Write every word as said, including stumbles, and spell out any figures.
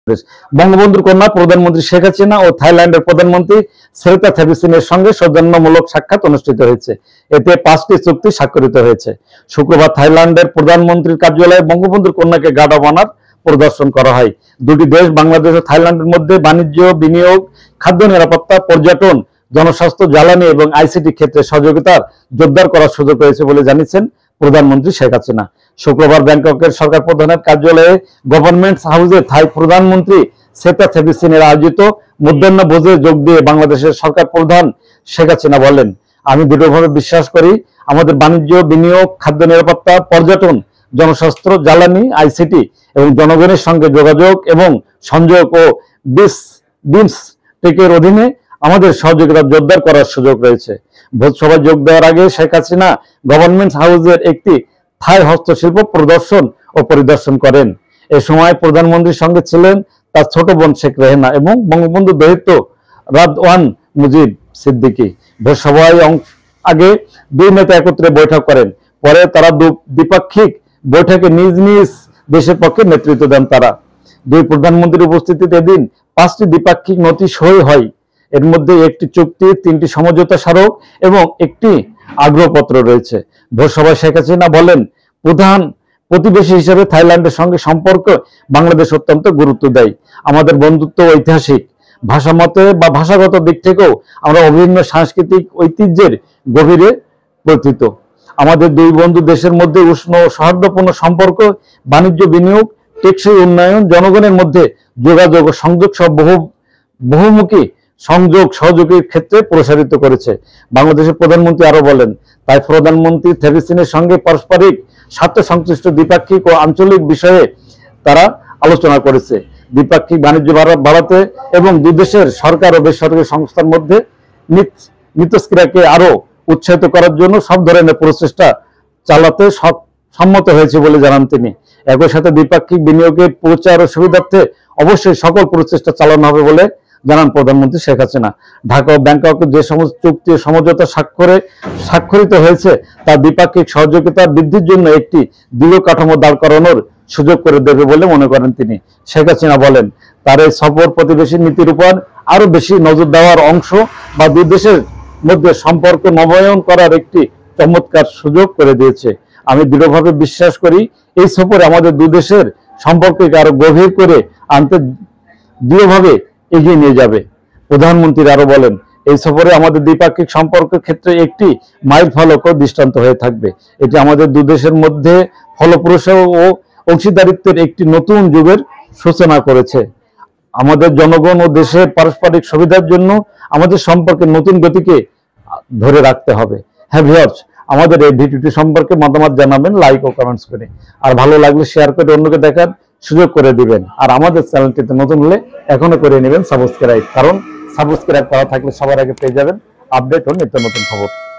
বঙ্গবন্ধুর কন্যা প্রধানমন্ত্রী শেখ হাসিনা ও থাইল্যান্ডের প্রধানমন্ত্রী সেরিতা থাবিসিনের সঙ্গে সৌজন্যমূলক সাক্ষাৎ অনুষ্ঠিত হয়েছে। এতে পাঁচটি চুক্তি স্বাক্ষরিত হয়েছে। শুক্রবার থাইল্যান্ডের প্রধানমন্ত্রীর কার্যালয়ে বঙ্গবন্ধুর কন্যাকে গার্ড অব অনার প্রদর্শন করা হয়। দুটি দেশ বাংলাদেশ ও থাইল্যান্ডের মধ্যে বাণিজ্য, বিনিয়োগ, খাদ্য নিরাপত্তা, পর্যটন, জনস্বাস্থ্য, জ্বালানি এবং আইসিটি ক্ষেত্রে সহযোগিতার জোরদার করার সুযোগ রয়েছে বলে জানিয়েছেন প্রধানমন্ত্রী শেখ হাসিনা। শুক্রবার ব্যাংককের সরকার প্রধানের কার্যালয়ে গভর্নমেন্ট হাউসে থাই প্রধানমন্ত্রী সেরিতা থাবিসিনের আয়োজিত মধ্যাহ্ন ভোজে যোগ দিয়ে বাংলাদেশের সরকার প্রধান শেখ হাসিনা বলেন, আমি দৃঢ়ভাবে বিশ্বাস করি আমাদের বাণিজ্য, বিনিয়োগ, খাদ্য নিরাপত্তা, পর্যটন, জনস্বাস্থ্য, জ্বালানি, আইসিটি এবং জনগণের সঙ্গে যোগাযোগ এবং সংযোগ ও বিস বিমস্টেকের অধীনে আমাদের সহযোগিতা জোরদার করার সুযোগ রয়েছে। ভোজসভায় যোগ দেওয়ার আগে শেখ হাসিনা গভর্নমেন্ট হাউসের একটি থাই হস্তশিল্প প্রদর্শন ও পরিদর্শন করেন। এ সময় প্রধানমন্ত্রীর সঙ্গে ছিলেন তার ছোট বোন শেখ রেহেনা এবং বঙ্গবন্ধু দৌহিত্র রাদওয়ান মুজিব সিদ্দিকী। ভোজসভায় আগে দুই নেতা একত্রে বৈঠক করেন। পরে তারা দ্বিপাক্ষিক বৈঠকে নিজ নিজ দেশের পক্ষে নেতৃত্ব দেন। তারা দুই প্রধানমন্ত্রীর উপস্থিতিতে এদিন পাঁচটি দ্বিপাক্ষিক নথি সই হয়। এর মধ্যে একটি চুক্তি, তিনটি সমঝোতা স্মারক এবং একটি আগ্রহপত্র রয়েছে। ভোজসভায় শেখ হাসিনা বলেন, প্রধান প্রতিবেশী হিসেবে থাইল্যান্ডের সঙ্গে সম্পর্ক বাংলাদেশ অত্যন্ত গুরুত্ব দেয়। আমাদের বন্ধুত্ব ঐতিহাসিক, ভাষামতে বা ভাষাগত দিক থেকেও আমরা অভিন্ন সাংস্কৃতিক ঐতিহ্যের গভীরে প্রতীত। আমাদের দুই বন্ধু দেশের মধ্যে উষ্ণ ও সৌহার্দ্যপূর্ণ সম্পর্ক বাণিজ্য, বিনিয়োগ, টেকসই উন্নয়ন, জনগণের মধ্যে যোগাযোগ ও সংযোগ সহ বহু বহুমুখী সংযোগ সহযোগীর ক্ষেত্রে প্রসারিত করেছে। বাংলাদেশের প্রধানমন্ত্রী আরো বলেন, তাই প্রধানমন্ত্রী থাবিসিনের সঙ্গে পারস্পরিক স্বার্থ সংশ্লিষ্ট দ্বিপাক্ষিক ও আঞ্চলিক বিষয়ে তারা আলোচনা করেছে। দ্বিপাক্ষিক বাণিজ্য বাড়াতে এবং দুই দেশের সরকার ও বেসরকারি সংস্থার মধ্যে মিথস্ক্রিয়াকে আরো উৎসাহিত করার জন্য সব ধরনের প্রচেষ্টা চালাতে সম্মত হয়েছে বলে জানান তিনি। একই সাথে দ্বিপাক্ষিক বিনিয়োগের প্রচার ও সুবিধার্থে অবশ্যই সকল প্রচেষ্টা চালানো হবে বলে জানান প্রধানমন্ত্রী শেখ হাসিনা। ঢাকা ও ব্যাংককে যে সমস্ত চুক্তি ও সমঝোতা স্বাক্ষরে স্বাক্ষরিত হয়েছে তা দ্বিপাক্ষিক সহযোগিতা বৃদ্ধির জন্য একটি দৃঢ় কাঠামো দাঁড় করানোর সুযোগ করে দেবে বলে মনে করেন তিনি। শেখ হাসিনা বলেন, তার এই সফর প্রতিবেশী নীতির উপর আরো বেশি নজর দেওয়ার অংশ বা দুই দেশের মধ্যে সম্পর্ক নবায়ন করার একটি চমৎকার সুযোগ করে দিয়েছে। আমি দৃঢ়ভাবে বিশ্বাস করি এই সফরে আমাদের দুই দেশের সম্পর্ককে আরো গভীর করে আনতে দৃঢ়ভাবে এগিয়ে নিয়ে যাবে। প্রধানমন্ত্রী আরো বলেন, এই সফরে আমাদের দ্বিপাক্ষিক সম্পর্কের ক্ষেত্রে একটি মাইল ফলক ও দৃষ্টান্ত হয়ে থাকবে। এটি আমাদের দুই দেশের মধ্যে ফলপ্রসূ ও অংশীদারিত্বের একটি নতুন যুগের সূচনা করেছে। আমাদের জনগণ ও দেশের পারস্পরিক সুবিধার জন্য আমাদের সম্পর্কের নতুন গতিকে ধরে রাখতে হবে। হ্যাঁ ভিউয়ার্স, আমাদের এই ভিডিওটি সম্পর্কে মতামত জানাবেন লাইক ও কমেন্টস করে, আর ভালো লাগলে শেয়ার করে অন্যকে দেখার সুযোগ করে দিবেন। আর আমাদের চ্যানেলটিতে নতুন হলে এখনো করে নেবেন সাবস্ক্রাইব, কারণ সাবস্ক্রাইব করা থাকলে সবার আগে পেয়ে যাবেন আপডেট ও নিত্য নতুন খবর।